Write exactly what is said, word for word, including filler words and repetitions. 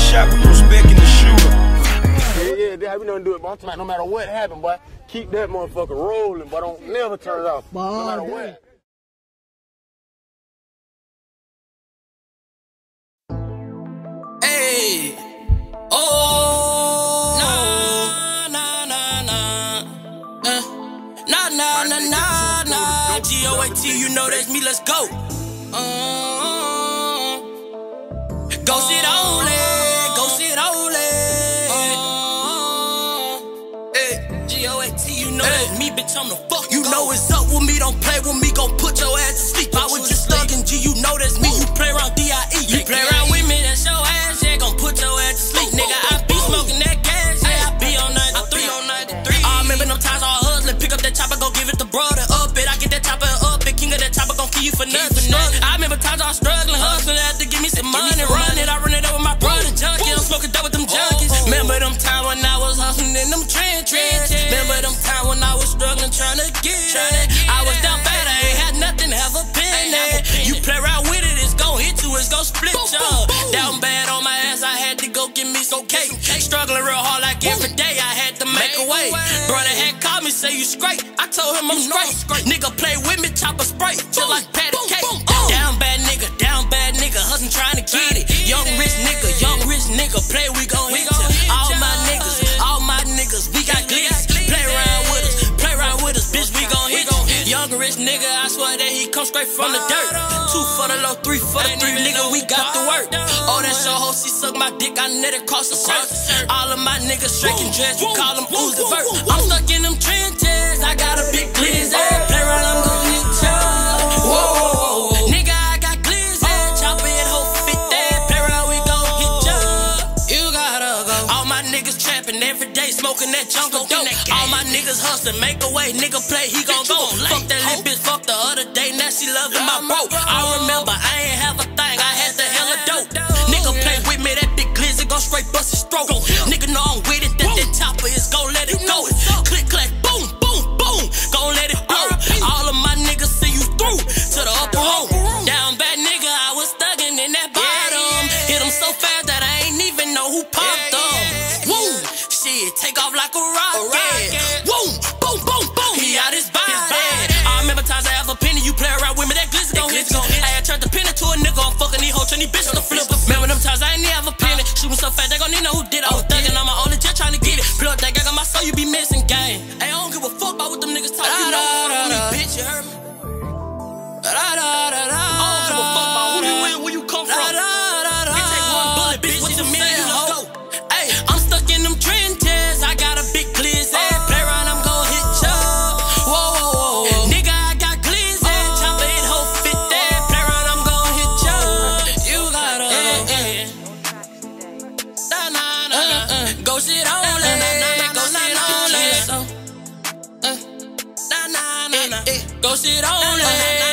shot, we respecting the shooter. Yeah, yeah, that's how we don't do it, but I'm talking about no matter what happened, boy, keep that motherfucker rolling, but don't never turn it off, no matter what. Hey, oh, nah, nah, nah, nah, uh, nah, nah, nah, nah, nah, G O A T, you know that's me, let's go. Uh, go sit on it, go sit on it. Uh, hey, G O A T, you know that's me, bitch, I'm the fuck. You know it's up with me, don't play with me, gon' put your ass to sleep. I was just thuggin', G, you know that's me, you play around D I E. You play around with me, that's your ass, yeah, gon' put your ass to sleep, nigga. I be smoking that gas, yeah, I be on ninety-three, on ninety-three. I remember them times all hustling, pick up that chopper, go give it the brother, up it, I get that chopper up it, king of that chopper, gon' kill you for nothing. I remember times I was struggling, hustling, had to give me some money, run it, I run it up with my brother, junkie, I'm smoking dope with them junkies. Remember them times when I was hustling in them trenches, remember them times when I was struggling, trying to get it. I was down bad, I ain't had nothing, have a penny. You play around with it, it's gon' hit you, it's gon' split you. Down bad on my ass, I had to go get me some cake. Struggling real hard like every day, I had to make a way. Brother had called me, say you straight, I told him I'm straight. Nigga play with me, chopper spray, just like patty cake. Down bad nigga, down bad nigga, hustling trying to get it. Young rich nigga, young rich nigga, play, we gon' hit ya. All my niggas, all my niggas, we got glitz. Play around with us, play around with us, bitch, we gon' hit ya. Young rich nigga, I swear that he come straight from the dirt. Two for the low, three for the three, nigga, we got the work. Oh, that show hoe, she suck my dick, I net across the shirt. All of my niggas striking dreads, you call them Uzi Vert. I'm stuck in them trenches, I got a big glizzy. Play around, I'm gon' hit ya. Whoa, whoa, whoa. Nigga, I got glizzy, chopper it, hoe fit that. Play around, we gon' hit ya. You gotta go. All my niggas trapping every day, smoking that jungle dope. All my niggas hustling, make a way, nigga play, he gon' go. Fuck that little bitch, fuck the other day, now she loving my bro. I remember I ain't have a thing, I had the hella dope. Nigga play with me, that big glizzy gon' straight bust his throat. Nigga know I'm with it, that that chopper is gon' let it go. Click, clack, boom, boom, boom, gon' let it blow. All of my niggas see you through to the upper room. Down bad nigga, I was thuggin' in that bottom. Hit him so fast that I ain't even know who popped them. Woo, shit, take off like a rocket. Woo, boom, boom, boom, he out his body. I remember times I have a penny, you play around with me, that glizzy gon' hit you. I had turned the penny to a nigga, I'm fucking these hoes, turn these bitches to flip. Remember them times I ain't have a penny, shooting so fast they gon' need know who did it. I was thuggin', I'm my only just trying to get it. Plug that gang on my soul, you be missing game. Hey, I don't give a fuck about what them niggas talk. You know what's on me, bitch, you heard me? I don't give a fuck about who you with, where you come from. It take one bullet, bitch, what's your million, let's go. Hey, I'm stuck in them trenches, I got a big glizzy. Play around, I'm gon' hit ya. Whoa, whoa, whoa. Nigga, I got glizzy, chopper it, hoe fit that. Play around, I'm gon' hit ya. You gotta, eh, eh. Nah, nah, nah, uh, go sit on it, go sit on it. Nah, nah, nah, nah, go sit on it.